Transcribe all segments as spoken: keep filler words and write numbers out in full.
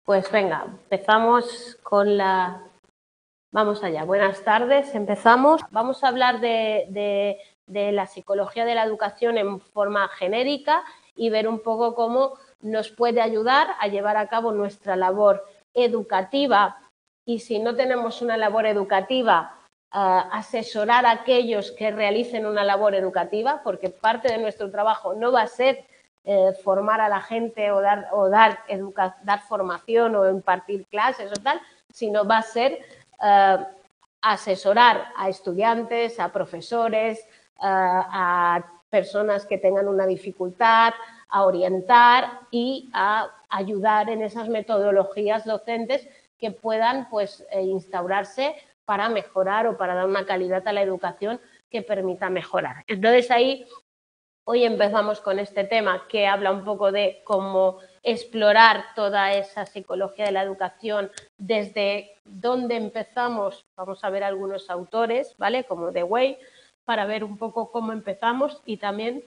Pues venga, empezamos con la... Vamos allá, buenas tardes, empezamos. Vamos a hablar de, de, de la psicología de la educación en forma genérica y ver un poco cómo nos puede ayudar a llevar a cabo nuestra labor educativa y si no tenemos una labor educativa, uh, asesorar a aquellos que realicen una labor educativa, porque parte de nuestro trabajo no va a ser eh, formar a la gente o dar, o dar, educa dar formación o impartir clases o tal, sino va a ser Uh, asesorar a estudiantes, a profesores, uh, a personas que tengan una dificultad, a orientar y a ayudar en esas metodologías docentes que puedan pues, eh, instaurarse para mejorar o para dar una calidad a la educación que permita mejorar. Entonces ahí hoy empezamos con este tema que habla un poco de cómo explorar toda esa psicología de la educación desde dónde empezamos. Vamos a ver algunos autores, ¿vale? Como Dewey, para ver un poco cómo empezamos y también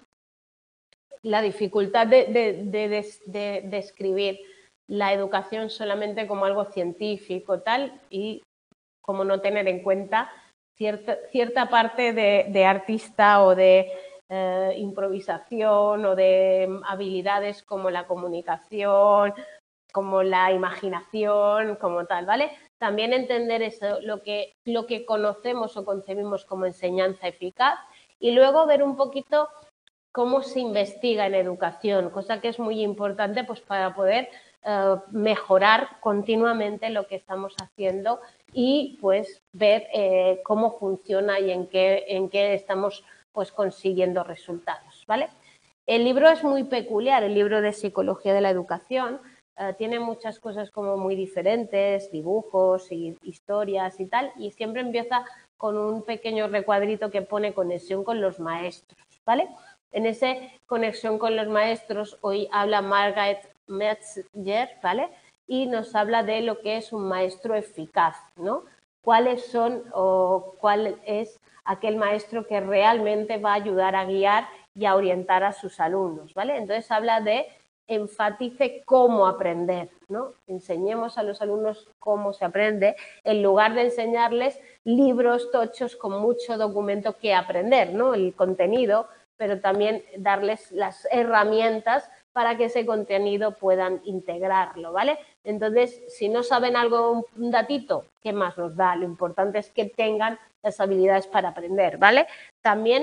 la dificultad de, de, de, de, de describir la educación solamente como algo científico tal y como no tener en cuenta cierta, cierta parte de, de artista o de Eh, improvisación o de habilidades como la comunicación, como la imaginación, como tal, ¿vale? También entender eso, lo que, lo que conocemos o concebimos como enseñanza eficaz y luego ver un poquito cómo se investiga en educación, cosa que es muy importante pues, para poder eh, mejorar continuamente lo que estamos haciendo y pues ver eh, cómo funciona y en qué, en qué estamos pues consiguiendo resultados, ¿vale? El libro es muy peculiar, el libro de Psicología de la Educación, eh, tiene muchas cosas como muy diferentes, dibujos y historias y tal, y siempre empieza con un pequeño recuadrito que pone conexión con los maestros, ¿vale? En esa conexión con los maestros, hoy habla Margaret Metzger, ¿vale? Y nos habla de lo que es un maestro eficaz, ¿no? ¿Cuáles son o cuál es aquel maestro que realmente va a ayudar a guiar y a orientar a sus alumnos, ¿vale? Entonces habla de enfatice cómo aprender, ¿no? Enseñemos a los alumnos cómo se aprende en lugar de enseñarles libros tochos con mucho documento que aprender, ¿no? El contenido, pero también darles las herramientas para que ese contenido puedan integrarlo, ¿vale? Entonces, si no saben algo, un datito, ¿qué más nos da? Lo importante es que tengan las habilidades para aprender, ¿vale? También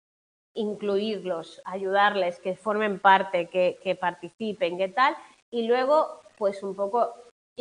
incluirlos, ayudarles, que formen parte, que, que participen, ¿qué tal? Y luego, pues un poco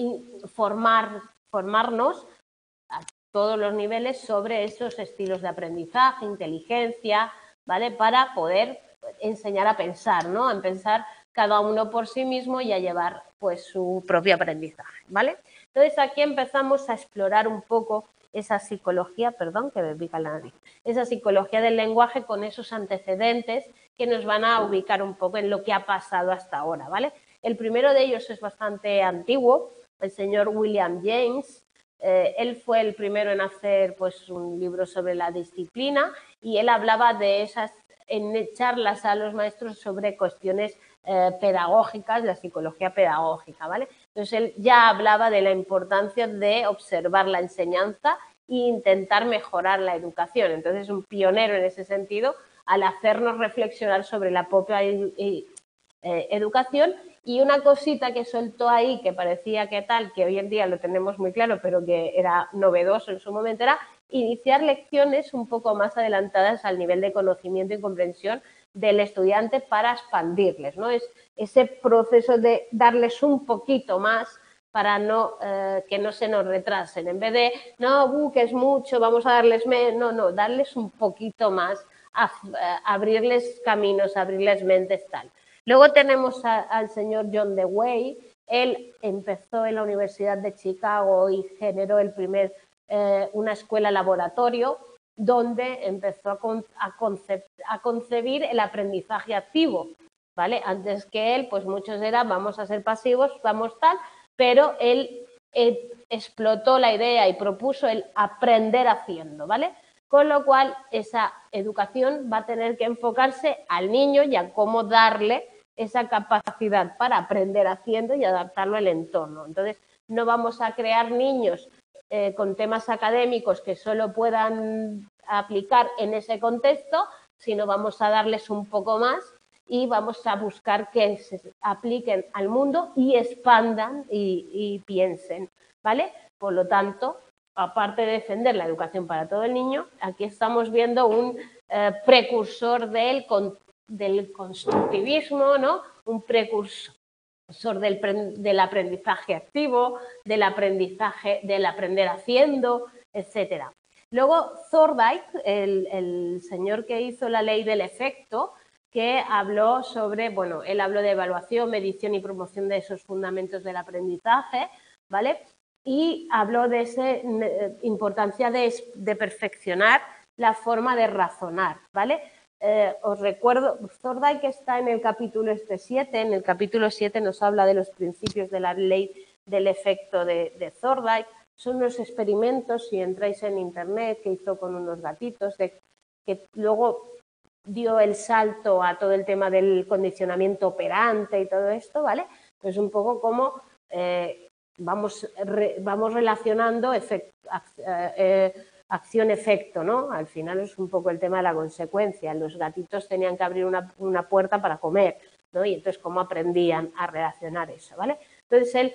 formar, formarnos a todos los niveles sobre esos estilos de aprendizaje, inteligencia, ¿vale? Para poder enseñar a pensar, ¿no? A pensar cada uno por sí mismo y a llevar pues su propio aprendizaje, ¿vale? Entonces aquí empezamos a explorar un poco esa psicología, perdón, que me pica la nariz, esa psicología del lenguaje con esos antecedentes que nos van a ubicar un poco en lo que ha pasado hasta ahora, ¿vale? El primero de ellos es bastante antiguo, el señor William James. Eh, él fue el primero en hacer pues, un libro sobre la disciplina y él hablaba de esas en charlas a los maestros sobre cuestiones eh, pedagógicas, la psicología pedagógica, ¿vale? Entonces él ya hablaba de la importancia de observar la enseñanza e intentar mejorar la educación. Entonces es un pionero en ese sentido al hacernos reflexionar sobre la propia eh, educación. Y una cosita que soltó ahí, que parecía que tal, que hoy en día lo tenemos muy claro, pero que era novedoso en su momento, era iniciar lecciones un poco más adelantadas al nivel de conocimiento y comprensión del estudiante para expandirles, ¿no? Es ese proceso de darles un poquito más para no, eh, que no se nos retrasen. En vez de, no, uh, que es mucho, vamos a darles menos, no, no, darles un poquito más, a, a abrirles caminos, abrirles mentes, tal. Luego tenemos a, al señor John Dewey. Él empezó en la Universidad de Chicago y generó el primer, eh, una escuela laboratorio donde empezó a, con, a, conce, a concebir el aprendizaje activo, ¿vale? Antes que él, pues muchos eran vamos a ser pasivos, vamos tal, pero él eh, explotó la idea y propuso el aprender haciendo, ¿vale? Con lo cual, esa educación va a tener que enfocarse al niño y a cómo darle esa capacidad para aprender haciendo y adaptarlo al entorno. Entonces, no vamos a crear niños eh, con temas académicos que solo puedan aplicar en ese contexto, sino vamos a darles un poco más y vamos a buscar que se apliquen al mundo y expandan y, y piensen, ¿vale? Por lo tanto, aparte de defender la educación para todo el niño, aquí estamos viendo un eh, precursor del, del constructivismo, ¿no? Un precursor del, del aprendizaje activo, del aprendizaje, del aprender haciendo, etcétera. Luego, Thorndike, el, el señor que hizo la ley del efecto, que habló sobre, bueno, él habló de evaluación, medición y promoción de esos fundamentos del aprendizaje, ¿vale? Y habló de esa eh, importancia de, de perfeccionar la forma de razonar, ¿vale? Eh, os recuerdo, Thorndike está en el capítulo este siete, en el capítulo siete nos habla de los principios de la ley del efecto de, de Thorndike. Son unos experimentos, si entráis en internet, que hizo con unos gatitos, de, que luego dio el salto a todo el tema del condicionamiento operante y todo esto, ¿vale? Pues un poco como eh, vamos, re, vamos relacionando efect, eh, acción-efecto, ¿no? Al final es un poco el tema de la consecuencia. Los gatitos tenían que abrir una, una puerta para comer, ¿no? Y entonces, ¿cómo aprendían a relacionar eso, ¿vale? Entonces, él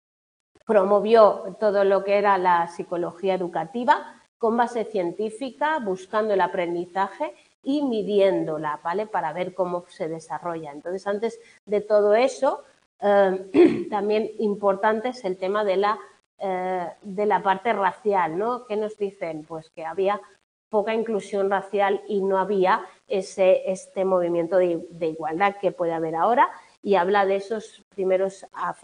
promovió todo lo que era la psicología educativa con base científica, buscando el aprendizaje y midiéndola, ¿vale? Para ver cómo se desarrolla. Entonces, antes de todo eso, eh, también importante es el tema de la, eh, de la parte racial, ¿no? ¿Qué nos dicen? Pues que había poca inclusión racial y no había ese, este movimiento de, de igualdad que puede haber ahora, y habla de esos primeros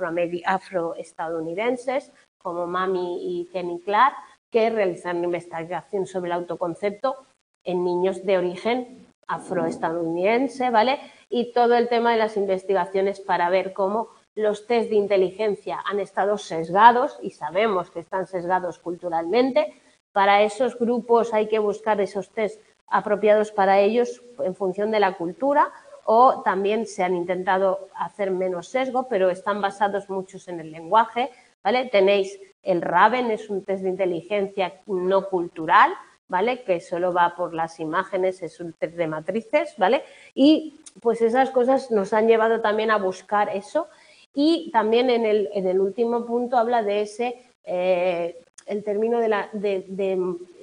afroestadounidenses como Mami y Kenny Clark, que realizaron investigación sobre el autoconcepto en niños de origen afroestadounidense, ¿vale? Y todo el tema de las investigaciones para ver cómo los test de inteligencia han estado sesgados, y sabemos que están sesgados culturalmente. Para esos grupos hay que buscar esos test apropiados para ellos en función de la cultura, o también se han intentado hacer menos sesgo, pero están basados muchos en el lenguaje, ¿vale? Tenéis el Raven, es un test de inteligencia no cultural, ¿vale? Que solo va por las imágenes, es un test de matrices, ¿vale? Y pues esas cosas nos han llevado también a buscar eso, y también en el, en el último punto habla de ese, eh, el término de la, de, de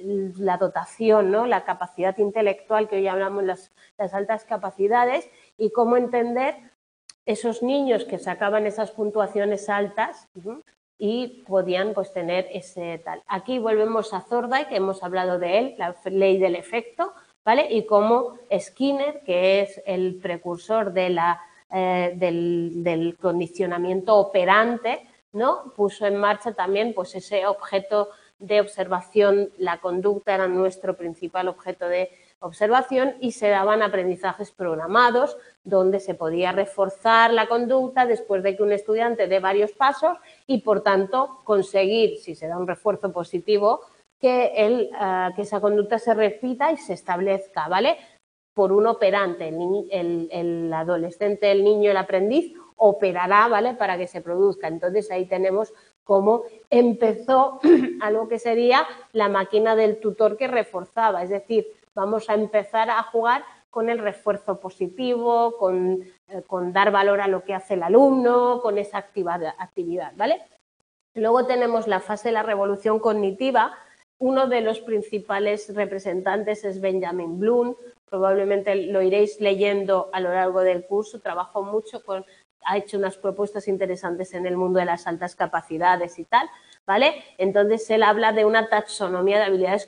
la dotación, ¿no? La capacidad intelectual, que hoy hablamos, las, las altas capacidades, y cómo entender esos niños que sacaban esas puntuaciones altas, ¿sí? Y podían pues tener ese tal. Aquí volvemos a Thorndike, que hemos hablado de él, la ley del efecto, ¿vale? Y cómo Skinner, que es el precursor de la, eh, del, del condicionamiento operante, ¿no? Puso en marcha también pues ese objeto de observación, la conducta era nuestro principal objeto de observación, y se daban aprendizajes programados donde se podía reforzar la conducta después de que un estudiante dé varios pasos y, por tanto, conseguir, si se da un refuerzo positivo, que, el, uh, que esa conducta se repita y se establezca, ¿vale? Por un operante, el, el, el adolescente, el niño, el aprendiz, operará, ¿vale? Para que se produzca. Entonces, ahí tenemos cómo empezó algo que sería la máquina del tutor que reforzaba, es decir, vamos a empezar a jugar con el refuerzo positivo, con, eh, con dar valor a lo que hace el alumno, con esa actividad, actividad, ¿vale? Luego tenemos la fase de la revolución cognitiva. Uno de los principales representantes es Benjamin Bloom, probablemente lo iréis leyendo a lo largo del curso, trabajó mucho con, ha hecho unas propuestas interesantes en el mundo de las altas capacidades y tal, ¿vale? Entonces, él habla de una taxonomía de habilidades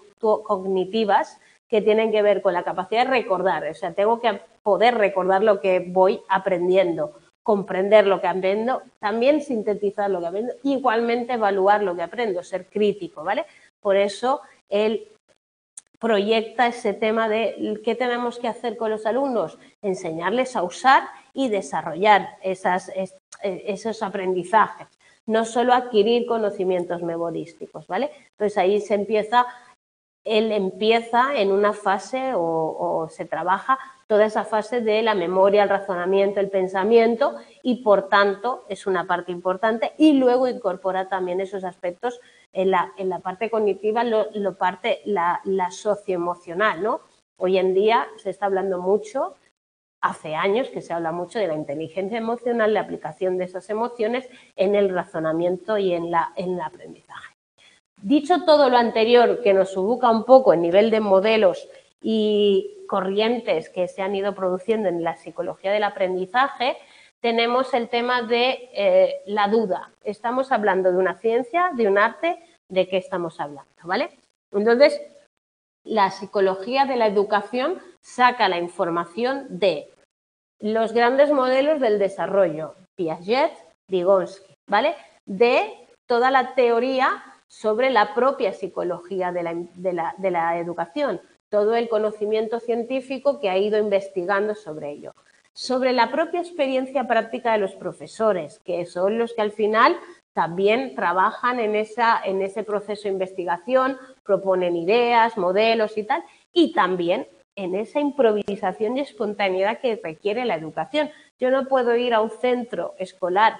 cognitivas que tienen que ver con la capacidad de recordar, o sea, tengo que poder recordar lo que voy aprendiendo, comprender lo que aprendo, también sintetizar lo que aprendo, igualmente evaluar lo que aprendo, ser crítico, ¿vale? Por eso él proyecta ese tema de qué tenemos que hacer con los alumnos, enseñarles a usar y desarrollar esas, esos aprendizajes, no solo adquirir conocimientos memorísticos, ¿vale? Entonces ahí se empieza él empieza en una fase o, o se trabaja toda esa fase de la memoria, el razonamiento, el pensamiento y, por tanto, es una parte importante y luego incorpora también esos aspectos en la, en la parte cognitiva, lo, lo parte la, la socioemocional, ¿no? Hoy en día se está hablando mucho, hace años que se habla mucho de la inteligencia emocional, la aplicación de esas emociones en el razonamiento y en, la, en el aprendizaje. Dicho todo lo anterior, que nos ubica un poco en nivel de modelos y corrientes que se han ido produciendo en la psicología del aprendizaje, tenemos el tema de eh, la duda. Estamos hablando de una ciencia, de un arte, ¿de qué estamos hablando? ¿Vale? Entonces, la psicología de la educación saca la información de los grandes modelos del desarrollo, Piaget, Vygotsky, ¿vale? De toda la teoría sobre la propia psicología de la, de, la, de la educación, todo el conocimiento científico que ha ido investigando sobre ello. Sobre la propia experiencia práctica de los profesores, que son los que al final también trabajan en, esa, en ese proceso de investigación, proponen ideas, modelos y tal, y también en esa improvisación y espontaneidad que requiere la educación. Yo no puedo ir a un centro escolar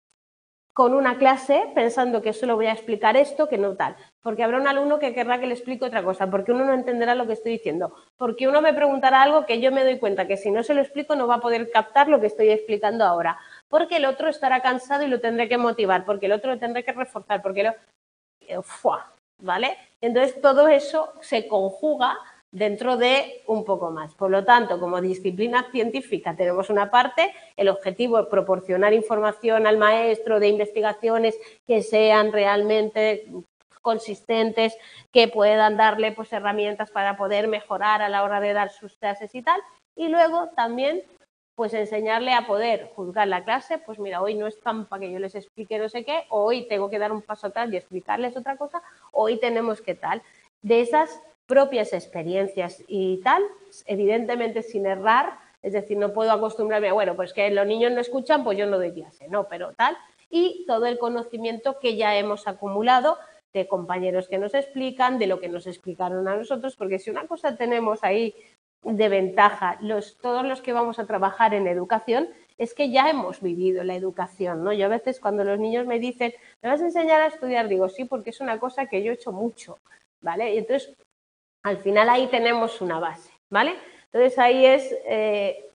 con una clase pensando que solo voy a explicar esto, que no tal, porque habrá un alumno que querrá que le explique otra cosa, porque uno no entenderá lo que estoy diciendo, porque uno me preguntará algo que yo me doy cuenta que si no se lo explico no va a poder captar lo que estoy explicando ahora, porque el otro estará cansado y lo tendré que motivar, porque el otro lo tendré que reforzar, porque lo... ¿Vale? Entonces todo eso se conjuga dentro de un poco más. Por lo tanto, como disciplina científica tenemos una parte, el objetivo es proporcionar información al maestro de investigaciones que sean realmente consistentes, que puedan darle pues, herramientas para poder mejorar a la hora de dar sus clases y tal. Y luego también pues enseñarle a poder juzgar la clase, pues mira, hoy no es tan para que yo les explique no sé qué, hoy tengo que dar un paso atrás y explicarles otra cosa, hoy tenemos que tal. De esas propias experiencias y tal, evidentemente sin errar, es decir, no puedo acostumbrarme a, bueno, pues que los niños no escuchan, pues yo no doy clase, no, pero tal, y todo el conocimiento que ya hemos acumulado de compañeros que nos explican, de lo que nos explicaron a nosotros, porque si una cosa tenemos ahí de ventaja, los, todos los que vamos a trabajar en educación, es que ya hemos vivido la educación, ¿no? Yo a veces cuando los niños me dicen, ¿me vas a enseñar a estudiar? Digo, sí, porque es una cosa que yo he hecho mucho, ¿vale? Y entonces, al final ahí tenemos una base, ¿vale? Entonces ahí es eh,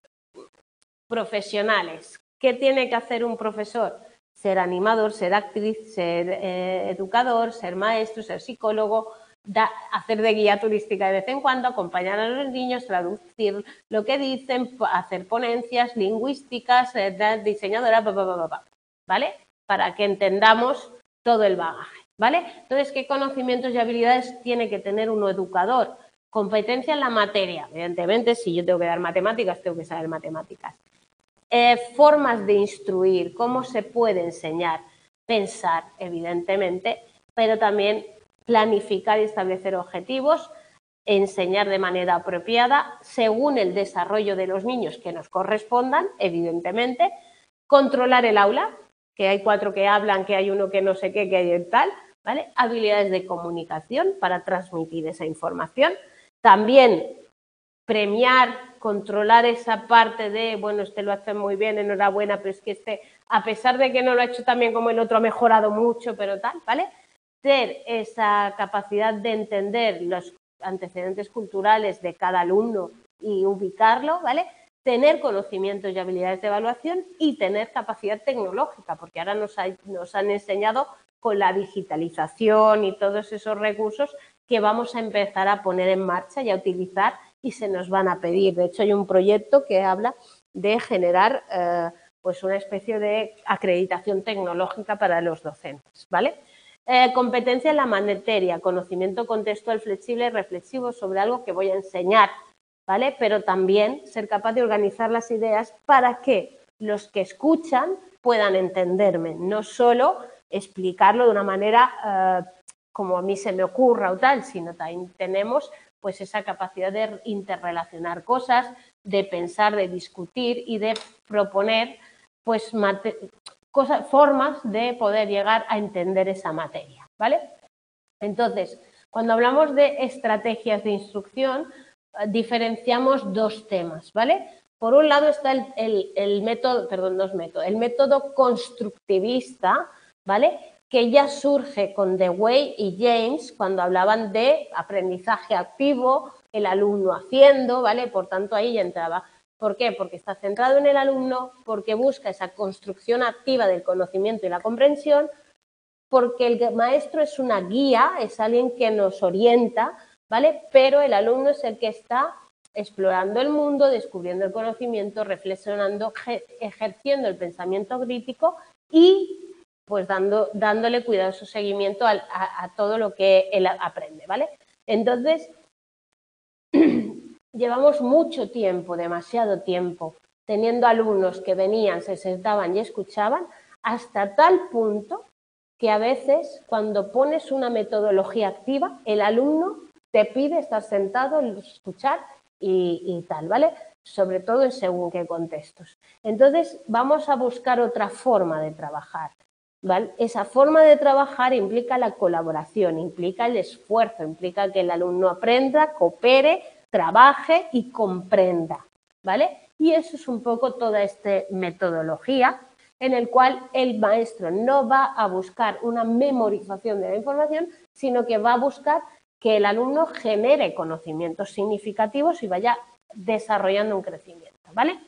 profesionales. ¿Qué tiene que hacer un profesor? Ser animador, ser actriz, ser eh, educador, ser maestro, ser psicólogo, Da, hacer de guía turística de vez en cuando, acompañar a los niños, traducir lo que dicen, hacer ponencias lingüísticas, eh, diseñadora, bla, bla, bla, bla, ¿vale? Para que entendamos todo el bagaje, ¿vale? Entonces, ¿qué conocimientos y habilidades tiene que tener un educador? Competencia en la materia, evidentemente, si yo tengo que dar matemáticas, tengo que saber matemáticas. Eh, formas de instruir, cómo se puede enseñar, pensar, evidentemente, pero también planificar y establecer objetivos, enseñar de manera apropiada según el desarrollo de los niños que nos correspondan, evidentemente, controlar el aula, que hay cuatro que hablan, que hay uno que no sé qué, que hay tal, ¿vale? Habilidades de comunicación para transmitir esa información, también premiar, controlar esa parte de, bueno, este lo hace muy bien, enhorabuena, pero es que este, a pesar de que no lo ha hecho tan bien como el otro, ha mejorado mucho, pero tal, ¿vale? Tener esa capacidad de entender los antecedentes culturales de cada alumno y ubicarlo, ¿vale? Tener conocimientos y habilidades de evaluación y tener capacidad tecnológica, porque ahora nos, ha, nos han enseñado con la digitalización y todos esos recursos que vamos a empezar a poner en marcha y a utilizar y se nos van a pedir. De hecho, hay un proyecto que habla de generar eh, pues una especie de acreditación tecnológica para los docentes, ¿vale? Eh, competencia en la materia, conocimiento contextual flexible y reflexivo sobre algo que voy a enseñar, ¿vale? Pero también ser capaz de organizar las ideas para que los que escuchan puedan entenderme, no solo explicarlo de una manera eh, como a mí se me ocurra o tal, sino también tenemos pues esa capacidad de interrelacionar cosas, de pensar, de discutir y de proponer pues cosas, formas de poder llegar a entender esa materia, ¿vale? Entonces, Cuando hablamos de estrategias de instrucción, diferenciamos dos temas, ¿vale? Por un lado está el, el, el método, perdón, dos métodos, el método constructivista, ¿vale? Que ya surge con Dewey y James cuando hablaban de aprendizaje activo, el alumno haciendo, ¿vale? Por tanto, ahí ya entraba. ¿Por qué? Porque está centrado en el alumno, porque busca esa construcción activa del conocimiento y la comprensión, porque el maestro es una guía, es alguien que nos orienta, ¿vale? Pero el alumno es el que está explorando el mundo, descubriendo el conocimiento, reflexionando, ejerciendo el pensamiento crítico y pues dando, dándole cuidadoso seguimiento a, a, a todo lo que él aprende, ¿vale? Entonces, llevamos mucho tiempo, demasiado tiempo, teniendo alumnos que venían, se sentaban y escuchaban, hasta tal punto que a veces cuando pones una metodología activa, el alumno te pide estar sentado, escuchar y, y tal, ¿vale? Sobre todo en según qué contextos. Entonces, vamos a buscar otra forma de trabajar, ¿vale? Esa forma de trabajar implica la colaboración, implica el esfuerzo, implica que el alumno aprenda, coopere, trabaje y comprenda, ¿vale? Y eso es un poco toda esta metodología en el cual el maestro no va a buscar una memorización de la información, sino que va a buscar que el alumno genere conocimientos significativos y vaya desarrollando un crecimiento, ¿vale?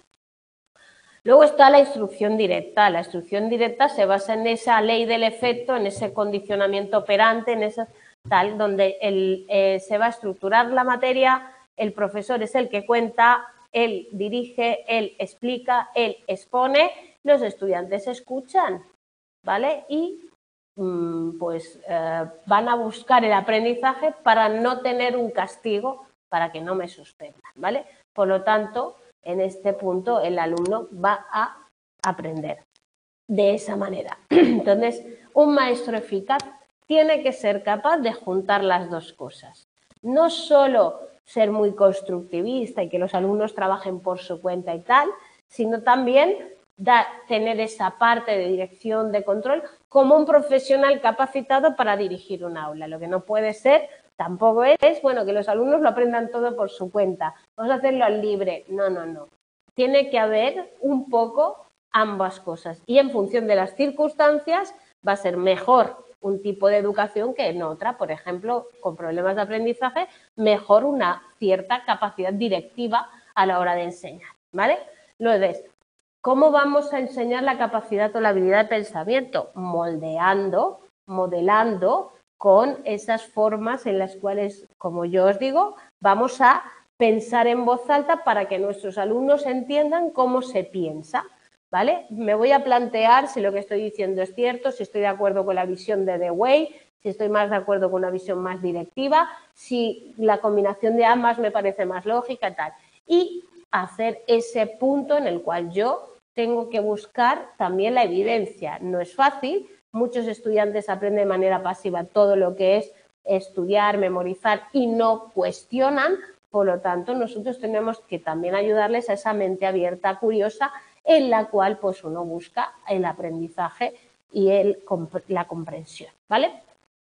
Luego está la instrucción directa. La instrucción directa se basa en esa ley del efecto, en ese condicionamiento operante, en esa tal, donde el, eh, se va a estructurar la materia, el profesor es el que cuenta, él dirige, él explica, él expone, los estudiantes escuchan, ¿vale? Y mmm, pues eh, van a buscar el aprendizaje para no tener un castigo, para que no me suspendan, ¿vale? Por lo tanto, en este punto el alumno va a aprender de esa manera. Entonces, un maestro eficaz tiene que ser capaz de juntar las dos cosas. No solo ser muy constructivista y que los alumnos trabajen por su cuenta y tal, sino también da, tener esa parte de dirección, de control, como un profesional capacitado para dirigir un aula. Lo que no puede ser tampoco es, bueno, que los alumnos lo aprendan todo por su cuenta. Vamos a hacerlo al libre. No, no, no. Tiene que haber un poco ambas cosas. Y en función de las circunstancias va a ser mejor un tipo de educación que en otra. Por ejemplo, con problemas de aprendizaje, mejor una cierta capacidad directiva a la hora de enseñar, ¿vale? Luego, ¿cómo vamos a enseñar la capacidad o la habilidad de pensamiento? Moldeando, modelando con esas formas en las cuales, como yo os digo, vamos a pensar en voz alta para que nuestros alumnos entiendan cómo se piensa, ¿vale? Me voy a plantear si lo que estoy diciendo es cierto, si estoy de acuerdo con la visión de Dewey, si estoy más de acuerdo con una visión más directiva, si la combinación de ambas me parece más lógica y tal. Y hacer ese punto en el cual yo tengo que buscar también la evidencia. No es fácil, muchos estudiantes aprenden de manera pasiva todo lo que es estudiar, memorizar y no cuestionan, por lo tanto nosotros tenemos que también ayudarles a esa mente abierta, curiosa, en la cual pues uno busca el aprendizaje y el, la comprensión, ¿vale?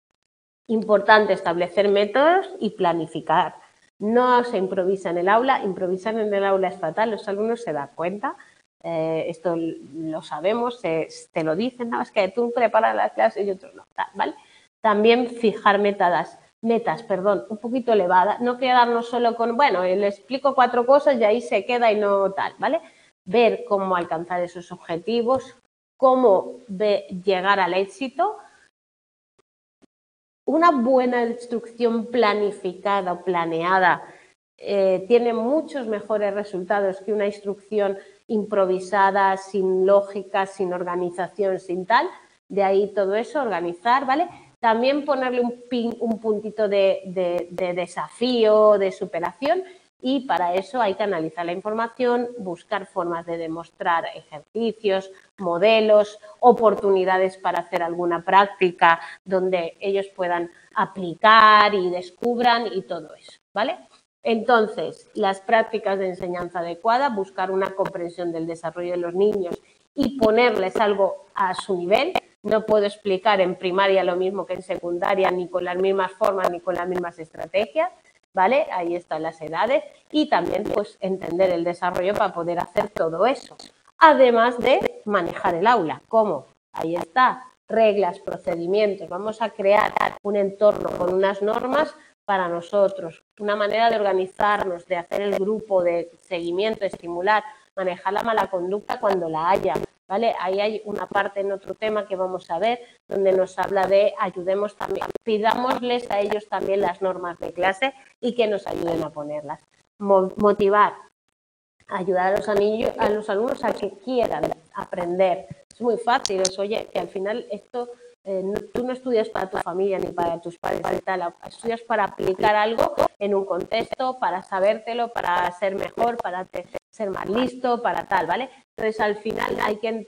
Importante establecer métodos y planificar. No se improvisa en el aula, improvisar en el aula es fatal, los alumnos se dan cuenta, eh, esto lo sabemos, se, te lo dicen, no, es que tú preparas las clases y otros no, ¿vale? También fijar metas, metas, perdón, un poquito elevadas, no quedarnos solo con, bueno, le explico cuatro cosas y ahí se queda y no tal, ¿vale? Ver cómo alcanzar esos objetivos, cómo ve, llegar al éxito. Una buena instrucción planificada o planeada eh, tiene muchos mejores resultados que una instrucción improvisada, sin lógica, sin organización, sin tal. De ahí todo eso, organizar, ¿vale? También ponerle un, pin, un puntito de, de, de desafío, de superación. Y para eso hay que analizar la información, buscar formas de demostrar ejercicios, modelos, oportunidades para hacer alguna práctica donde ellos puedan aplicar y descubran y todo eso, ¿vale? Entonces, las prácticas de enseñanza adecuada, buscar una comprensión del desarrollo de los niños y ponerles algo a su nivel, no puedo explicar en primaria lo mismo que en secundaria, ni con las mismas formas, ni con las mismas estrategias, ¿vale? Ahí están las edades y también pues entender el desarrollo para poder hacer todo eso. Además de manejar el aula. ¿Cómo? Ahí está, reglas, procedimientos. Vamos a crear un entorno con unas normas para nosotros, una manera de organizarnos, de hacer el grupo, de seguimiento, estimular, manejar la mala conducta cuando la haya, ¿vale? Ahí hay una parte en otro tema que vamos a ver, donde nos habla de ayudemos también, pidámosles a ellos también las normas de clase y que nos ayuden a ponerlas. Motivar, ayudar a los, anillos, a los alumnos a que quieran aprender. Es muy fácil, es, oye, que al final esto, eh, no, tú no estudias para tu familia ni para tus padres y tal, estudias para aplicar algo en un contexto, para sabértelo, para ser mejor, para te, ser más listo, para tal, ¿vale? Entonces, al final hay que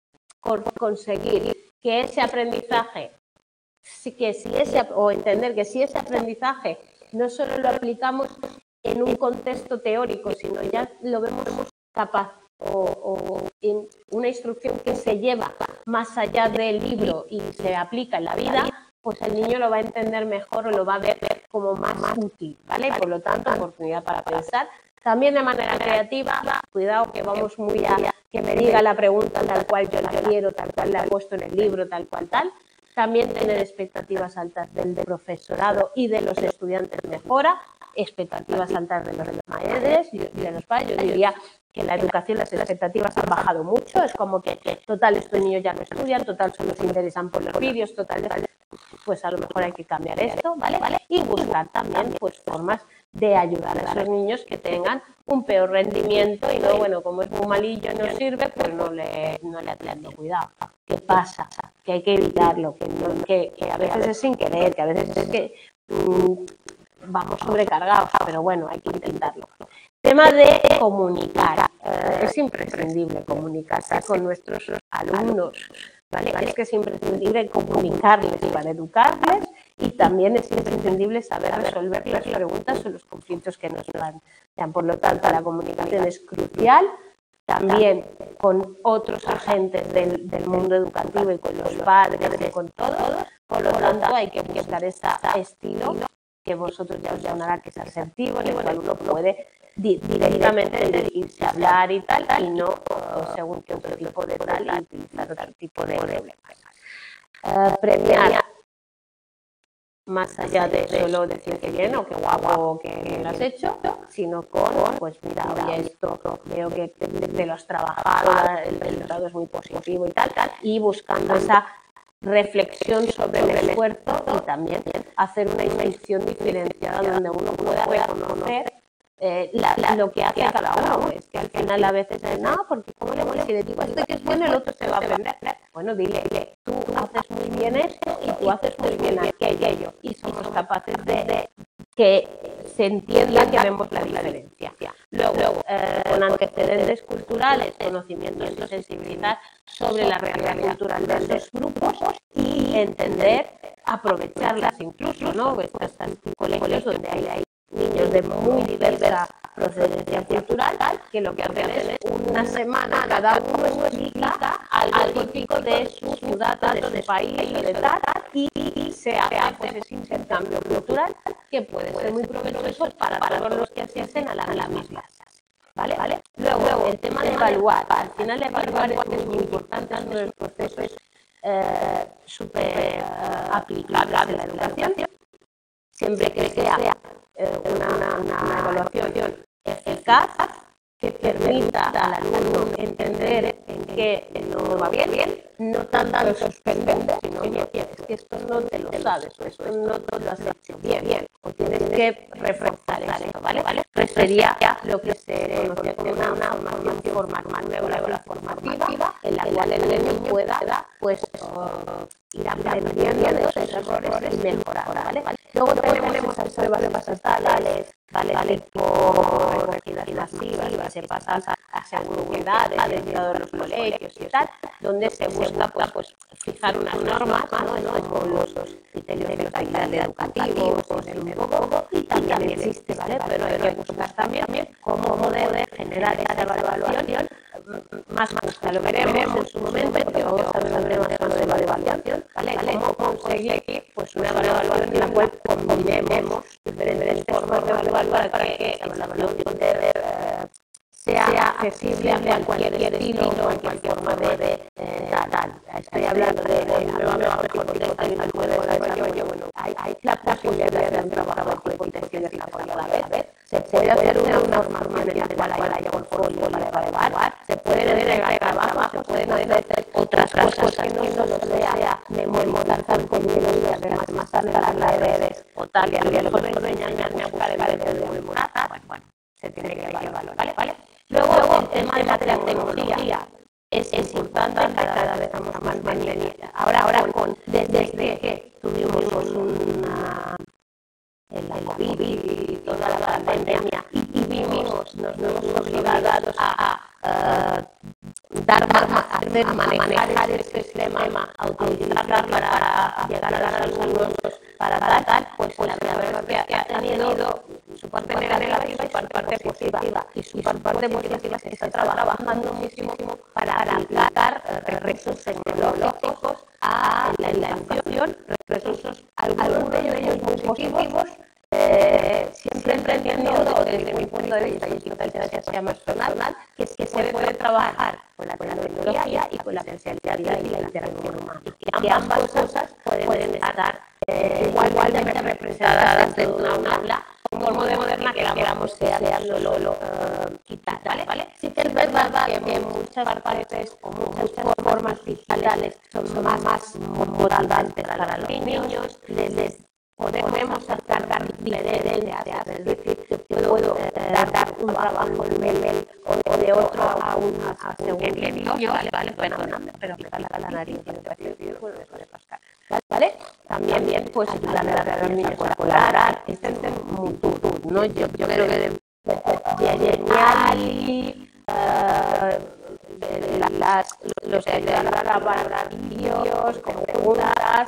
conseguir que ese aprendizaje, que si ese, o entender que si ese aprendizaje no solo lo aplicamos en un contexto teórico, sino ya lo vemos capaz o, o en una instrucción que se lleva más allá del libro y se aplica en la vida, pues el niño lo va a entender mejor o lo va a ver como más, más útil, ¿vale? Por lo tanto, oportunidad para pensar. También de manera creativa, cuidado que vamos muy a que me diga la pregunta tal cual yo la quiero, tal cual la he puesto en el libro, tal cual tal. También tener expectativas altas del profesorado y de los estudiantes mejora, expectativas altas de los maestros y de los padres. Yo diría que en la educación las expectativas han bajado mucho, es como que total estos niños ya no estudian, total solo se interesan por los vídeos, total, pues a lo mejor hay que cambiar esto, ¿vale? Y buscar también pues formas de ayudar a esos niños que tengan un peor rendimiento y no, bueno, como es muy malillo y no sirve, pues no le, no le atiendo, cuidado. ¿Qué pasa? Que hay que evitarlo, que, no, que, que a veces es sin querer, que a veces es que mmm, vamos sobrecargados, pero bueno, hay que intentarlo. Tema de comunicar. Eh, es imprescindible comunicarse con nuestros alumnos, ¿vale? Es que es imprescindible comunicarles para educarles y también es imprescindible saber resolver las preguntas o los conflictos que nos plantean. Por lo tanto, la comunicación es crucial. También con otros agentes del, del mundo educativo y con los padres y con todos. Por lo tanto, hay que buscar ese estilo que vosotros ya os llamará que es asertivo, en el cual uno puede di directamente dirigirse a hablar y tal, y no uh, según qué otro tipo de tal, y utilizar otro tipo de problemas. Uh, premiar más allá de solo decir que bien o que guapo o que lo has hecho, sino con, pues mira, oye, esto veo que te, te lo has trabajado, el resultado es muy positivo y tal, tal, y buscando esa reflexión sobre el esfuerzo y también hacer una instrucción diferenciada donde uno pueda reconocer eh, la, la, lo que hace cada uno. Es que al final a veces es, no, porque como le voy a decir, digo, esto que es bueno, el otro se va a aprender. Bueno, dile, tú haces muy bien esto y tú haces muy bien aquello y somos capaces de, de que se entienda que vemos la diferencia. Luego, eh, con antecedentes culturales, conocimientos y sensibilidad sobre la realidad cultural de los grupos y entender, aprovecharlas incluso, ¿no? Están colegios donde hay, hay niños de muy diversa procedencia cultural que lo que hacen es una semana cada uno explica algo típico de su ciudad, de su país o de tal y se hace pues, ese intercambio cultural que puede ser muy provechoso para todos los que asisten a la, a la misma clase. ¿Vale? ¿Vale? Luego, Luego, el tema de evaluar. Al final, evaluar es muy importante, es uno de los procesos eh, súper uh, aplicables de la educación. Siempre que sea eh, una, una, una evaluación eficaz que permita al alumno entender en qué no va bien, bien no tanto suspender, sino que es que esto no te lo sabes, o esto no te lo has hecho bien, bien, o tienes que reforzar eso, ¿vale? ¿Vale? Pues sería lo que se conoce como una, una formación formativa, una evaluación formativa, en la cual el niño pueda, pues, uh, ir aprendiendo de esos errores y mejorar, ¿vale? ¿Vale? Luego tenemos las pruebas estatales, ¿vale? ¿Vale? Por regidas masivas, se pasa a seguridades dentro de los colegios y tal, donde se busca pues, pues, fijar unas normas, ¿no? Con los criterios de calidad educativos, y también existe, ¿vale? Pero hay que buscar también cómo poder generar esa evaluación más justa. Lo veremos en su momento porque vamos a hablar de más de la evaluación, ¿vale? Cómo conseguir pues, una evaluación en la cual combinemos diferentes formas de evaluar para que la evaluación de eh, sea accesible a cualquier estilo, cualquier forma de eh, tal. Estoy hablando de nueva mejor tipo de desarrollo. Bueno, hay la posibilidad de hacer un trabajo de hipótesis de desarrollo a la vez. Se puede hacer una formación en la cual haya portfolio para evaluar, se puede delegar trabajo, se pueden hacer otras cosas que no solo sea memorizar contenidos y además más las redes o tal, y a lo mejor enseñarme a buscar evidencias de memoria, bueno, se tiene que evaluar, ¿vale? ¿vale? Luego, el tema de la tecnología es, es importante, cada vez estamos más mantenida. Ahora, ahora con, desde que tuvimos una, el COVID y toda la pandemia y, y vimos, nos vimos obligados a, a, a dar más, a hacer, manejar este sistema, a utilizarlo para llegar a los alumnos, para tal, pues la verdad es que ha tenido su parte negativa y su parte positiva. Y su parte positiva es que está trabajando muchísimo para aplicar recursos tecnológicos a la educación, recursos, algunos de ellos muy positivos, eh, siempre entendiendo desde mi punto de vista, y esto que sea más personal, que es que se puede trabajar con la tecnología y con la presencialidad y la interacción humana. Y que ambas cosas pueden estar eh, igualmente representadas dentro de una aula como de moderna que queramos sea solo lo uh, quitar, ¿vale? ¿vale? Sí que es verdad que en muchas partes o muchas formas digitales son más, más motivantes para los niños, les, les podemos sacar diferencias, es decir, que puedo eh, dar, dar un trabajo de nivel o de otro a un a según qué niño, vale, vale, perdóname, pero me sale la nariz, puede pasar, ¿vale? También, bien, pues ayudar a los niños a colaborar, este es multitud, ¿no? Yo, yo creo que de genial, las, los que ayudan a grabar vídeos, con preguntas,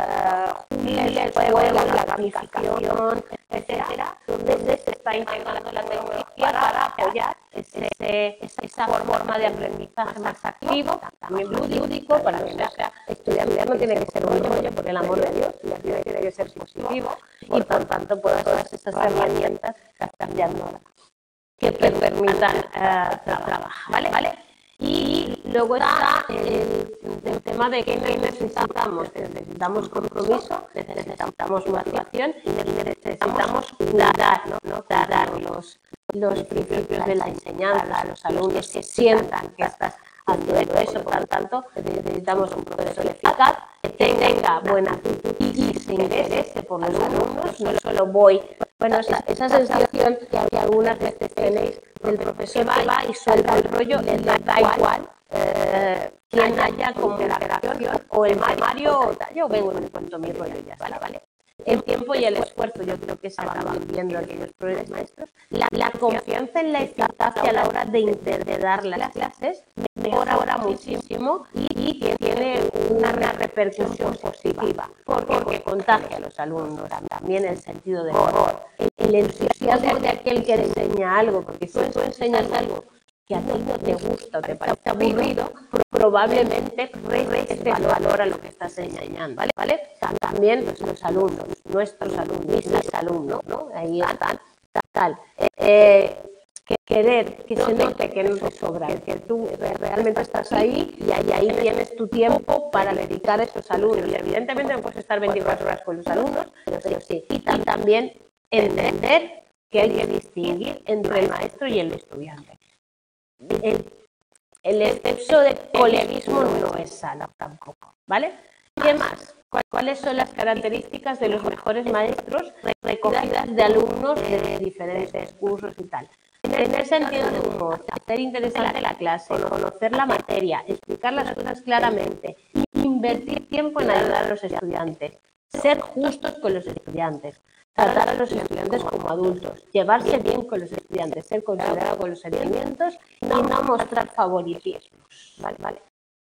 el juego, la gamificación, etcétera, donde se está integrando la tecnología para apoyar ese, esa forma de aprendizaje más activo, también lúdico, para que sea estudiante no tiene que ser un rollo, porque el amor de Dios tiene que ser positivo y por tanto todas esas herramientas que están cambiando ahora, que permitan uh, trabajar, ¿vale? ¿vale? Y luego está el, el tema de que necesitamos, necesitamos compromiso, necesitamos motivación y necesitamos dar, ¿no? ¿no? dar los, los principios de la enseñanza a los alumnos que sientan que estás haciendo eso. Por lo tanto, necesitamos un profesor eficaz, que tenga buena actitud y se interese por los alumnos, no solo voy. Bueno, esa, esa sensación que algunas veces tenéis del profesor que va y suelta el rollo, les da igual eh, quien haya como la grabación o el Mario o tal. Yo vengo y me cuento mi rollo y ya está, ¿vale? El tiempo y el esfuerzo, yo creo que se acaban viendo aquellos profesores maestros. La, la confianza en la eficacia a la hora de, de, de dar las clases mejora ahora muchísimo y, y tiene una repercusión positiva, porque, porque contagia a los alumnos también el sentido de humor, el, el entusiasmo de aquel que enseña algo, porque si tú enseñas algo que a ti no te gusta o te parece aburrido, probablemente restes valor a lo que estás enseñando, ¿vale? ¿vale? También los, los alumnos, nuestros alumnos, mis alumnos, ¿no? Ahí tal, tal, tal. Eh, que querer que se note que no te sobra, que tú realmente estás ahí y ahí, ahí tienes tu tiempo para dedicar a esos alumnos. Y evidentemente no puedes estar veinticuatro horas con los alumnos, pero sí. Y también entender que hay que distinguir entre el maestro y el estudiante. El, el exceso de coleguismo no es sano tampoco, ¿vale? ¿Qué más? ¿Cuáles son las características de los mejores maestros recogidas de alumnos de diferentes cursos y tal? Tener sentido de humor, hacer interesante la clase, conocer la materia, explicar las cosas claramente, invertir tiempo en ayudar a los estudiantes, ser justos con los estudiantes, tratar a los estudiantes como adultos, llevarse bien con los estudiantes, ser considerado con los sentimientos y no mostrar favoritismos. Vale, vale.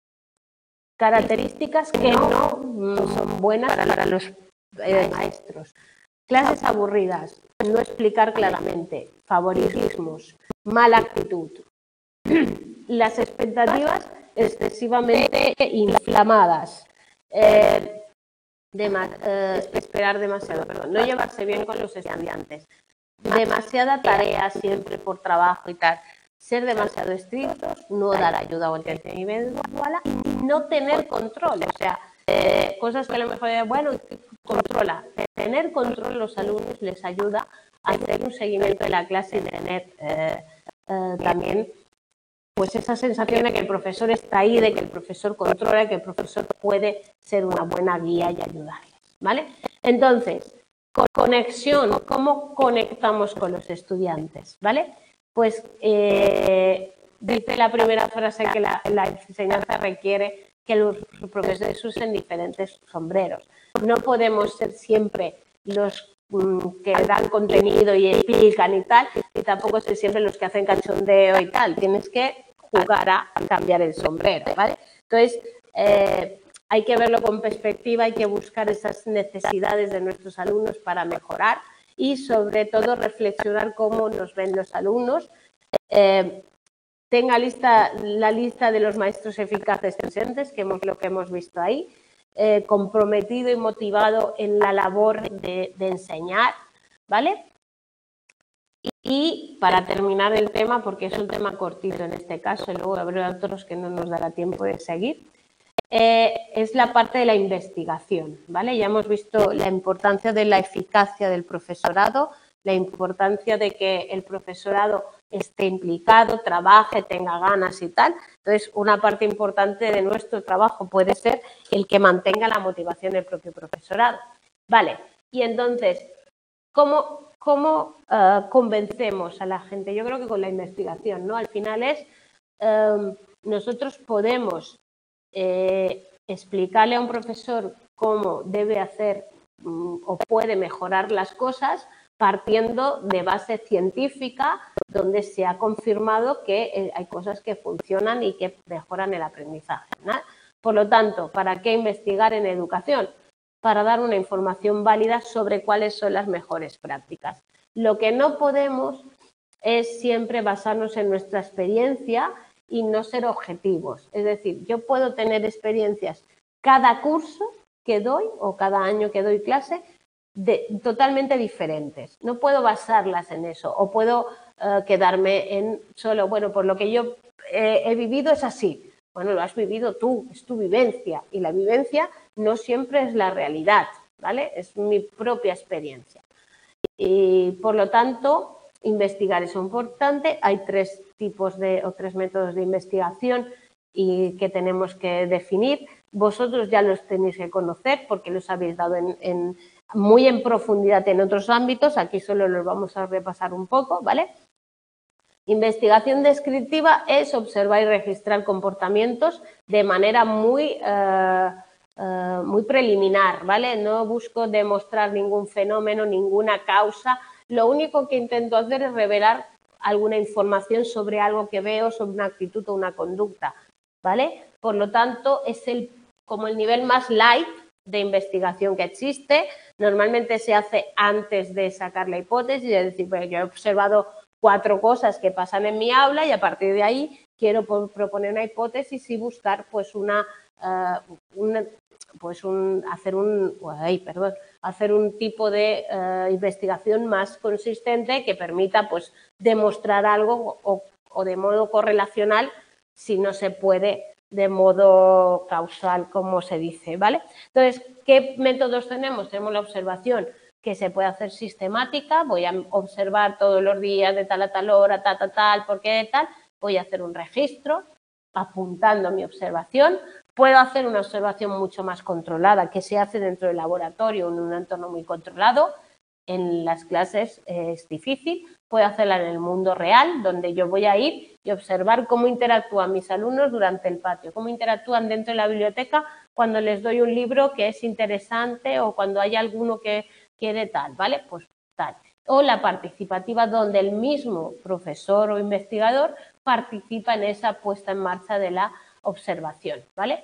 Características que no son buenas para los eh, maestros. Clases aburridas, no explicar claramente, favoritismos, mala actitud. las expectativas excesivamente inflamadas, eh, dema eh, esperar demasiado, perdón, no llevarse bien con los estudiantes, demasiada tarea siempre por trabajo y tal, ser demasiado estrictos, no dar ayuda o atención individual y no tener control, o sea, eh, cosas que a lo mejor, bueno, controla, tener control los alumnos les ayuda a hacer un seguimiento de la clase y tener eh, eh, también pues esa sensación de que el profesor está ahí, de que el profesor controla, que el profesor puede ser una buena guía y ayudarles, ¿vale? Entonces, conexión, ¿cómo conectamos con los estudiantes? ¿Vale? Pues eh, dice la primera frase que la, la enseñanza requiere que los profesores usen diferentes sombreros. No podemos ser siempre los mm, que dan contenido y explican y tal, y tampoco ser siempre los que hacen cachondeo y tal. Tienes que jugar a cambiar el sombrero, ¿vale? Entonces, eh, hay que verlo con perspectiva, hay que buscar esas necesidades de nuestros alumnos para mejorar y, sobre todo, reflexionar cómo nos ven los alumnos. Eh, tenga lista, la lista de los maestros eficaces presentes, que hemos lo que hemos visto ahí, eh, comprometido y motivado en la labor de, de enseñar, ¿vale? Y para terminar el tema, porque es un tema cortito en este caso, y luego habrá otros que no nos dará tiempo de seguir, eh, es la parte de la investigación, ¿vale? Ya hemos visto la importancia de la eficacia del profesorado, la importancia de que el profesorado esté implicado, trabaje, tenga ganas y tal. Entonces, una parte importante de nuestro trabajo puede ser el que mantenga la motivación del propio profesorado. Vale, y entonces, ¿cómo, cómo uh, convencemos a la gente? Yo creo que con la investigación, ¿no? Al final es, um, nosotros podemos eh, explicarle a un profesor cómo debe hacer um, o puede mejorar las cosas partiendo de base científica, donde se ha confirmado que eh, hay cosas que funcionan y que mejoran el aprendizaje, ¿no? Por lo tanto, ¿para qué investigar en educación? Para dar una información válida sobre cuáles son las mejores prácticas. Lo que no podemos es siempre basarnos en nuestra experiencia y no ser objetivos. Es decir, yo puedo tener experiencias cada curso que doy o cada año que doy clase de, totalmente diferentes. No puedo basarlas en eso o puedo uh, quedarme en solo, bueno, por lo que yo eh, he vivido es así. Bueno, lo has vivido tú, es tu vivencia y la vivencia no siempre es la realidad, ¿vale? Es mi propia experiencia. Y por lo tanto, investigar es importante. Hay tres tipos de o tres métodos de investigación y que tenemos que definir. Vosotros ya los tenéis que conocer porque los habéis dado en, en, muy en profundidad en otros ámbitos. Aquí solo los vamos a repasar un poco, ¿vale? Investigación descriptiva es observar y registrar comportamientos de manera muy, uh, uh, muy preliminar, ¿vale? No busco demostrar ningún fenómeno, ninguna causa. Lo único que intento hacer es revelar alguna información sobre algo que veo, sobre una actitud o una conducta, ¿vale? Por lo tanto, es el, como el nivel más light de investigación que existe. Normalmente se hace antes de sacar la hipótesis, es decir, pues yo he observado cuatro cosas que pasan en mi aula y a partir de ahí quiero proponer una hipótesis y buscar pues una, uh, una pues un, hacer un ay, perdón, hacer un tipo de uh, investigación más consistente que permita pues demostrar algo o, o de modo correlacional si no se puede de modo causal, como se dice, ¿vale? Entonces, ¿qué métodos tenemos? Tenemos la observación que se puede hacer sistemática, voy a observar todos los días de tal a tal hora, tal, tal, tal, por qué tal, voy a hacer un registro apuntando mi observación, puedo hacer una observación mucho más controlada que se hace dentro del laboratorio en un entorno muy controlado, en las clases eh, es difícil, puedo hacerla en el mundo real, donde yo voy a ir y observar cómo interactúan mis alumnos durante el patio, cómo interactúan dentro de la biblioteca cuando les doy un libro que es interesante o cuando hay alguno que quiere tal, ¿vale? Pues tal. O la participativa, donde el mismo profesor o investigador participa en esa puesta en marcha de la observación, ¿vale?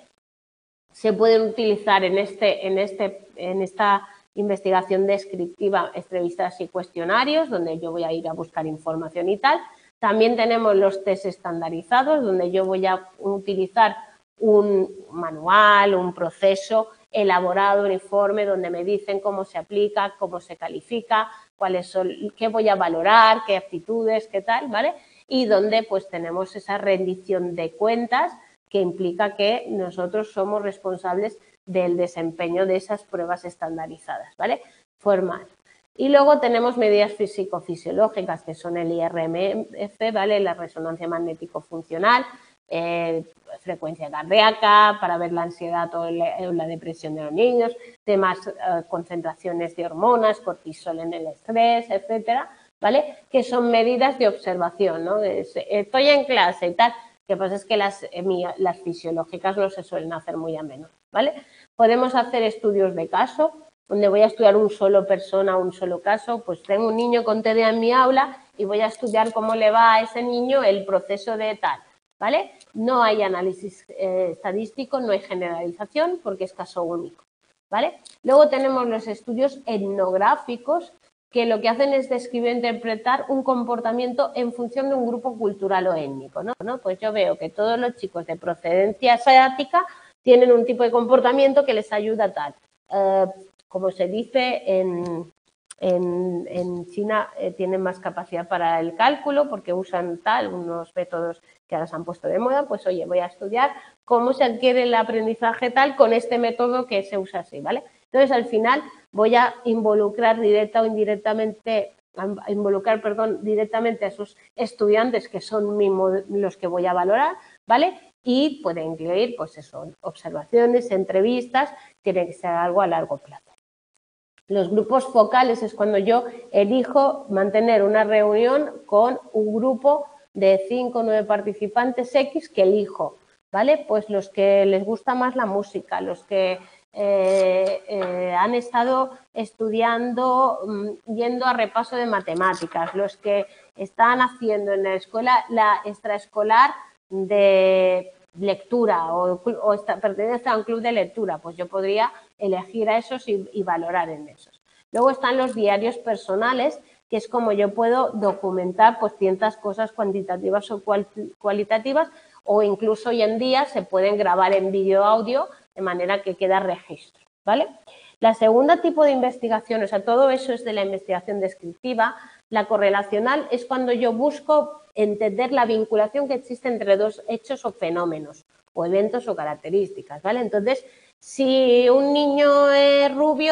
Se pueden utilizar en, este, en, este, en esta investigación descriptiva entrevistas y cuestionarios, donde yo voy a ir a buscar información y tal. También tenemos los test estandarizados, donde yo voy a utilizar un manual, un proceso elaborado, un informe, donde me dicen cómo se aplica, cómo se califica, cuáles son, qué voy a valorar, qué aptitudes, qué tal, ¿vale? Y donde pues tenemos esa rendición de cuentas que implica que nosotros somos responsables del desempeño de esas pruebas estandarizadas, ¿vale? Formal. Y luego tenemos medidas físico-fisiológicas, que son el I R M F, ¿vale? La resonancia magnético-funcional, eh, frecuencia cardíaca, para ver la ansiedad o la, o la depresión de los niños, temas, eh, concentraciones de hormonas, cortisol en el estrés, etcétera, ¿vale? Que son medidas de observación, ¿no? Estoy en clase y tal. Lo que pasa es que las, eh, las fisiológicas no se suelen hacer muy a menudo, ¿vale? Podemos hacer estudios de caso, donde voy a estudiar un solo persona, un solo caso. Pues tengo un niño con T D A en mi aula y voy a estudiar cómo le va a ese niño el proceso de tal, ¿vale? No hay análisis eh, estadístico, no hay generalización porque es caso único, ¿vale? Luego tenemos los estudios etnográficos, que lo que hacen es describir e interpretar un comportamiento en función de un grupo cultural o étnico, ¿no? Pues yo veo que todos los chicos de procedencia asiática tienen un tipo de comportamiento que les ayuda a tal. Eh, como se dice, en, en, en China eh, tienen más capacidad para el cálculo porque usan tal, unos métodos que ahora se han puesto de moda. Pues oye, voy a estudiar cómo se adquiere el aprendizaje tal con este método que se usa así, ¿vale? Entonces, al final voy a involucrar directa o indirectamente, a involucrar, perdón, directamente a esos estudiantes que son mi, los que voy a valorar, ¿vale? Y puede incluir, pues eso, observaciones, entrevistas, tiene que ser algo a largo plazo. Los grupos focales es cuando yo elijo mantener una reunión con un grupo de cinco o nueve participantes X que elijo, ¿vale? Pues los que les gusta más la música, los que eh, eh, han estado estudiando, yendo a repaso de matemáticas, los que están haciendo en la escuela la extraescolar de lectura o, o está, pertenece a un club de lectura, pues yo podría elegir a esos y, y valorar en esos. Luego están los diarios personales, que es como yo puedo documentar pues ciertas cosas cuantitativas o cual, cualitativas, o incluso hoy en día se pueden grabar en vídeo audio de manera que queda registro, ¿vale? La segunda tipo de investigación, o sea, todo eso es de la investigación descriptiva. La correlacional es cuando yo busco entender la vinculación que existe entre dos hechos o fenómenos, o eventos o características, ¿vale? Entonces, si un niño es rubio,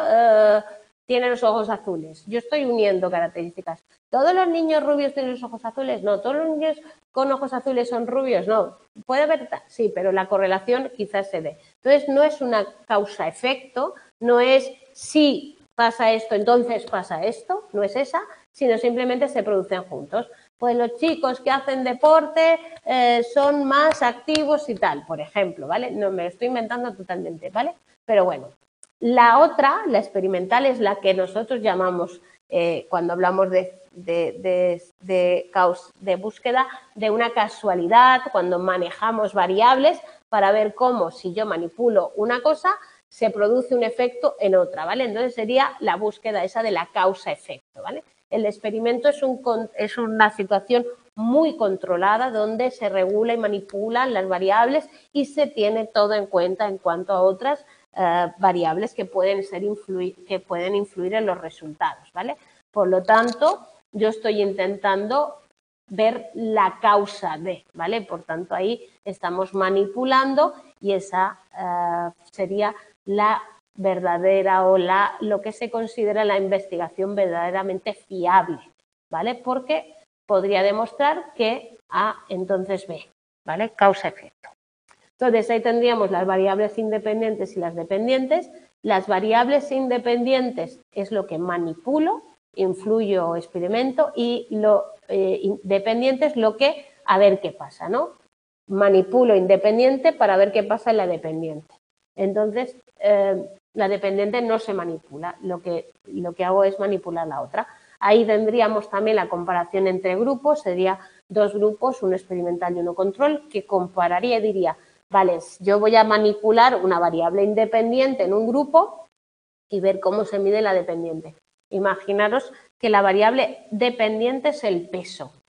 eh, tiene los ojos azules. Yo estoy uniendo características. ¿Todos los niños rubios tienen los ojos azules? No. ¿Todos los niños con ojos azules son rubios? No. ¿Puede haber? Sí, pero la correlación quizás se dé. Entonces, no es una causa-efecto, no es si pasa esto, entonces pasa esto, no es esa, sino simplemente se producen juntos. Pues los chicos que hacen deporte eh, son más activos y tal, por ejemplo, ¿vale? No me lo estoy inventando totalmente, ¿vale? Pero bueno, la otra, la experimental, es la que nosotros llamamos, eh, cuando hablamos de, de, de, de, caus, de búsqueda de una casualidad, cuando manejamos variables para ver cómo, si yo manipulo una cosa, se produce un efecto en otra, ¿vale? Entonces sería la búsqueda esa de la causa-efecto, ¿vale? El experimento es, un, es una situación muy controlada donde se regula y manipulan las variables y se tiene todo en cuenta en cuanto a otras eh, variables que pueden, ser influir, que pueden influir en los resultados, ¿vale? Por lo tanto, yo estoy intentando ver la causa de, ¿vale? Por tanto, ahí estamos manipulando y esa eh, sería la verdadera o la, lo que se considera la investigación verdaderamente fiable, ¿vale? Porque podría demostrar que A entonces B, ¿vale? Causa-efecto. Entonces, ahí tendríamos las variables independientes y las dependientes. Las variables independientes es lo que manipulo, influyo o experimento, y lo eh, dependiente es lo que, a ver qué pasa, ¿no? Manipulo independiente para ver qué pasa en la dependiente. Entonces, eh, la dependiente no se manipula, lo que, lo que hago es manipular la otra. Ahí tendríamos también la comparación entre grupos, sería dos grupos, uno experimental y uno control, que compararía y diría, vale, yo voy a manipular una variable independiente en un grupo y ver cómo se mide la dependiente. Imaginaros que la variable dependiente es el peso.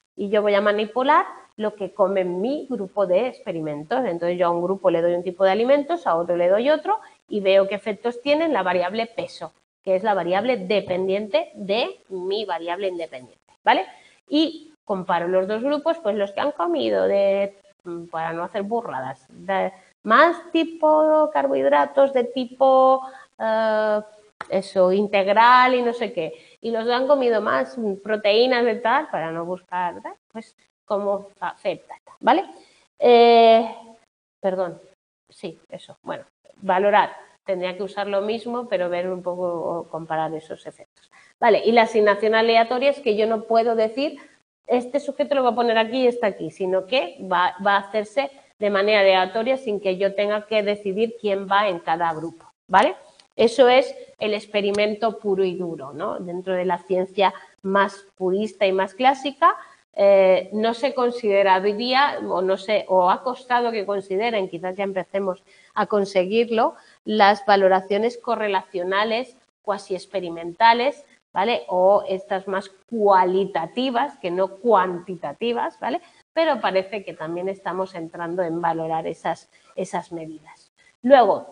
y yo voy a manipular lo que come mi grupo de experimentos. Entonces yo a un grupo le doy un tipo de alimentos, a otro le doy otro y veo qué efectos tiene la variable peso, que es la variable dependiente de mi variable independiente, ¿vale? Y comparo los dos grupos, pues los que han comido de, para no hacer burradas, de más tipo carbohidratos, de tipo uh, eso, integral y no sé qué, y los que han comido más proteínas de tal, para no buscar, pues como afecta, ¿vale? Eh, perdón, sí, eso, bueno, valorar. Tendría que usar lo mismo, pero ver un poco, comparar esos efectos. Vale, y la asignación aleatoria es que yo no puedo decir, este sujeto lo voy a poner aquí y está aquí, sino que va, va a hacerse de manera aleatoria sin que yo tenga que decidir quién va en cada grupo, ¿vale? Eso es el experimento puro y duro, ¿no? Dentro de la ciencia más purista y más clásica, eh, no se considera hoy día, o, no sé, o ha costado que consideren, quizás ya empecemos a conseguirlo, las valoraciones correlacionales cuasi experimentales, ¿vale? O estas más cualitativas que no cuantitativas, ¿vale? Pero parece que también estamos entrando en valorar esas, esas medidas. Luego,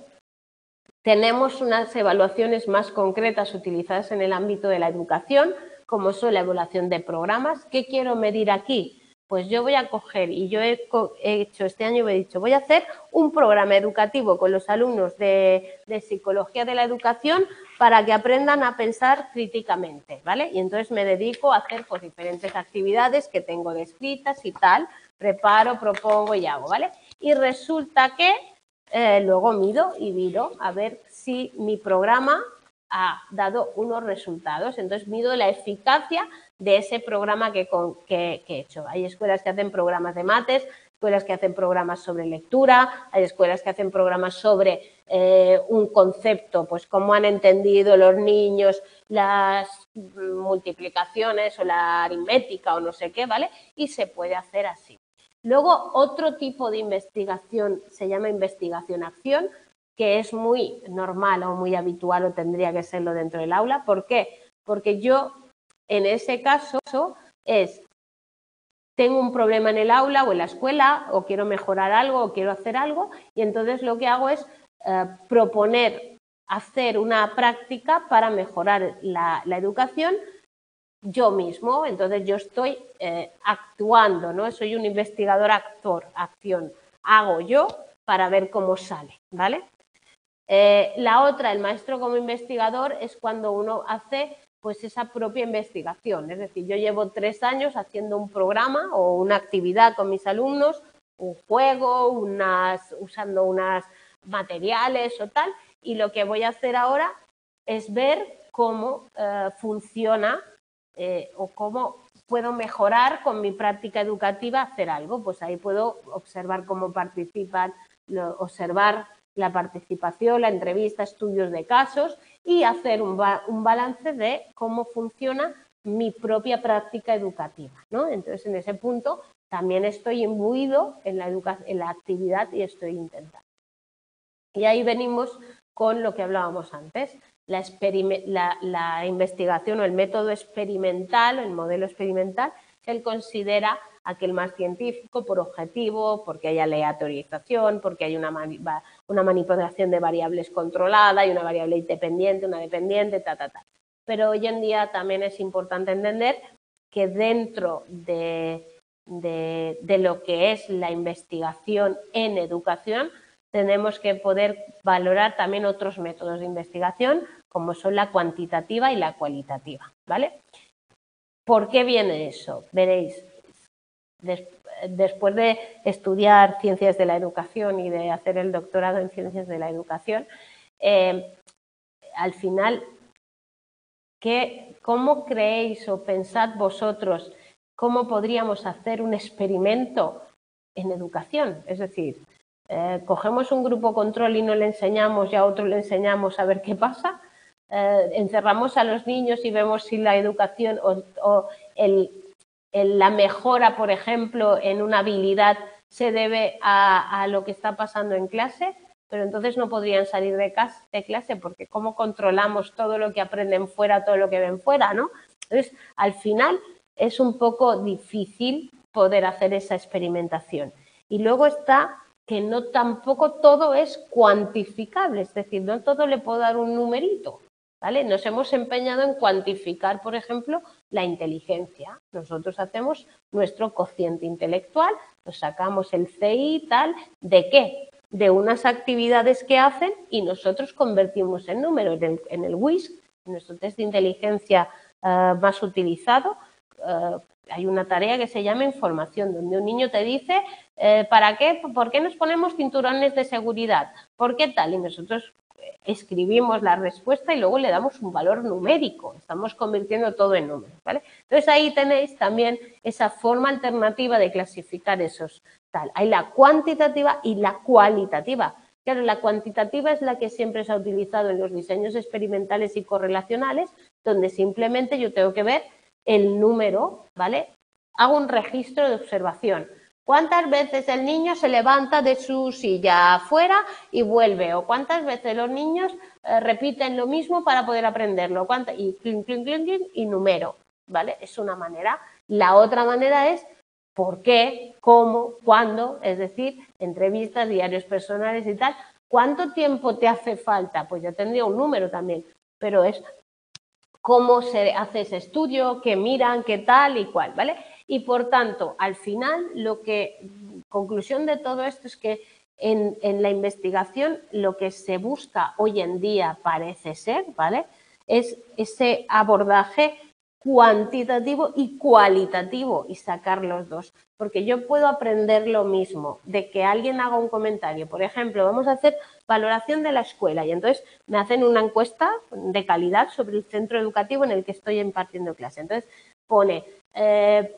tenemos unas evaluaciones más concretas utilizadas en el ámbito de la educación, como son la evaluación de programas. ¿Qué quiero medir aquí? Pues yo voy a coger, y yo he, he hecho este año, he dicho, voy a hacer un programa educativo con los alumnos de, de Psicología de la Educación para que aprendan a pensar críticamente, ¿vale? Y entonces me dedico a hacer pues, diferentes actividades que tengo descritas y tal, preparo, propongo y hago, ¿vale? Y resulta que eh, luego mido y miro a ver si mi programa ha dado unos resultados. Entonces, mido la eficacia de ese programa que, que, que he hecho. Hay escuelas que hacen programas de mates, escuelas que hacen programas sobre lectura, hay escuelas que hacen programas sobre eh, un concepto, pues cómo han entendido los niños las multiplicaciones o la aritmética o no sé qué, ¿vale? Y se puede hacer así. Luego, otro tipo de investigación se llama investigación-acción, que es muy normal o muy habitual o tendría que serlo dentro del aula. ¿Por qué? Porque yo, en ese caso, es, tengo un problema en el aula o en la escuela o quiero mejorar algo o quiero hacer algo y entonces lo que hago es eh, proponer hacer una práctica para mejorar la, la educación yo mismo, entonces yo estoy eh, actuando, ¿no? Soy un investigador actor, acción, hago yo para ver cómo sale, ¿vale? Eh, la otra, el maestro como investigador, es cuando uno hace pues esa propia investigación, es decir, yo llevo tres años haciendo un programa o una actividad con mis alumnos, un juego, unas, usando unos materiales o tal, y lo que voy a hacer ahora es ver cómo eh, funciona eh, o cómo puedo mejorar con mi práctica educativa hacer algo, pues ahí puedo observar cómo participan, lo, observar la participación, la entrevista, estudios de casos y hacer un, ba un balance de cómo funciona mi propia práctica educativa, ¿no? Entonces, en ese punto también estoy imbuido en la, en la actividad y estoy intentando. Y ahí venimos con lo que hablábamos antes, la, la, la investigación o el método experimental, el modelo experimental, él considera aquel más científico por objetivo, porque hay aleatorización, porque hay una, una manipulación de variables controlada, hay una variable independiente, una dependiente, ta, ta, ta. Pero hoy en día también es importante entender que dentro de, de, de lo que es la investigación en educación, tenemos que poder valorar también otros métodos de investigación, como son la cuantitativa y la cualitativa, ¿vale? ¿Por qué viene eso? Veréis, des, después de estudiar ciencias de la educación y de hacer el doctorado en ciencias de la educación, eh, al final, ¿qué, ¿cómo creéis o pensad vosotros cómo podríamos hacer un experimento en educación? Es decir, eh, cogemos un grupo control y no le enseñamos y a otro le enseñamos a ver qué pasa. Eh, encerramos a los niños y vemos si la educación o, o el, el, la mejora, por ejemplo, en una habilidad se debe a, a lo que está pasando en clase, pero entonces no podrían salir de, casa, de clase porque ¿cómo controlamos todo lo que aprenden fuera, todo lo que ven fuera, ¿no? Entonces, al final, es un poco difícil poder hacer esa experimentación. Y luego está que no tampoco todo es cuantificable, es decir, no todo le puedo dar un numerito, ¿vale? Nos hemos empeñado en cuantificar, por ejemplo, la inteligencia. Nosotros hacemos nuestro cociente intelectual, nos sacamos el C I tal, ¿de qué? De unas actividades que hacen y nosotros convertimos en número. En el, en el W I S C, nuestro test de inteligencia uh, más utilizado, uh, hay una tarea que se llama información, donde un niño te dice eh, ¿para qué? ¿Por qué nos ponemos cinturones de seguridad? ¿Por qué tal? Y nosotros escribimos la respuesta y luego le damos un valor numérico. Estamos convirtiendo todo en números, ¿vale? Entonces ahí tenéis también esa forma alternativa de clasificar esos tal. Hay la cuantitativa y la cualitativa. Claro, la cuantitativa es la que siempre se ha utilizado en los diseños experimentales y correlacionales, donde simplemente yo tengo que ver el número, ¿vale? Hago un registro de observación. ¿Cuántas veces el niño se levanta de su silla afuera y vuelve? ¿O cuántas veces los niños eh, repiten lo mismo para poder aprenderlo? ¿Cuántas? Y clink, clink, clink, clink, y número, ¿vale? Es una manera. La otra manera es por qué, cómo, cuándo, es decir, entrevistas, diarios personales y tal. ¿Cuánto tiempo te hace falta? Pues ya tendría un número también, pero es cómo se hace ese estudio, qué miran, qué tal y cual, ¿vale? Y por tanto, al final, lo que, conclusión de todo esto es que en, en la investigación lo que se busca hoy en día parece ser, ¿vale? Es ese abordaje cuantitativo y cualitativo y sacar los dos. Porque yo puedo aprender lo mismo de que alguien haga un comentario. Por ejemplo, vamos a hacer valoración de la escuela y entonces me hacen una encuesta de calidad sobre el centro educativo en el que estoy impartiendo clase. Entonces pone eh,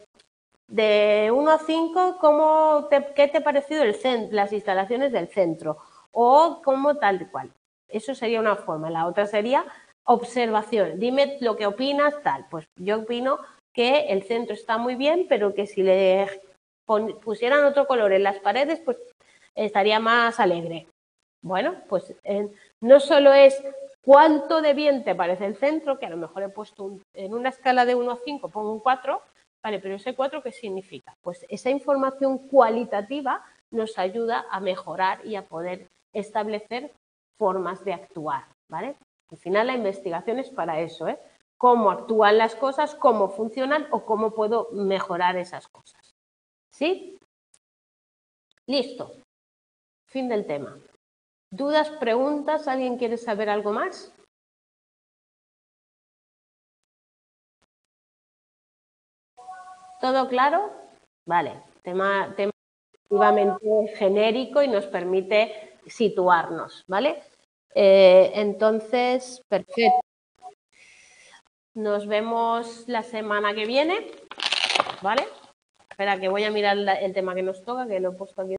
de uno a cinco, ¿cómo te, ¿qué te ha parecido el centro, las instalaciones del centro? O cómo tal y cual. Eso sería una forma. La otra sería observación. Dime lo que opinas, tal. Pues yo opino que el centro está muy bien, pero que si le pusieran otro color en las paredes, pues estaría más alegre. Bueno, pues eh, no solo es cuánto de bien te parece el centro, que a lo mejor he puesto un, en una escala de uno a cinco, pongo un cuatro, vale, pero ese cuatro, ¿qué significa? Pues esa información cualitativa nos ayuda a mejorar y a poder establecer formas de actuar, ¿vale? Al final la investigación es para eso, ¿eh? Cómo actúan las cosas, cómo funcionan o cómo puedo mejorar esas cosas. ¿Sí? Listo. Fin del tema. ¿Dudas, preguntas? ¿Alguien quiere saber algo más? ¿Todo claro? Vale. Tema, tema relativamente genérico y nos permite situarnos, ¿vale? Eh, entonces, perfecto. Nos vemos la semana que viene, ¿vale? Espera, que voy a mirar el tema que nos toca, que lo he puesto aquí.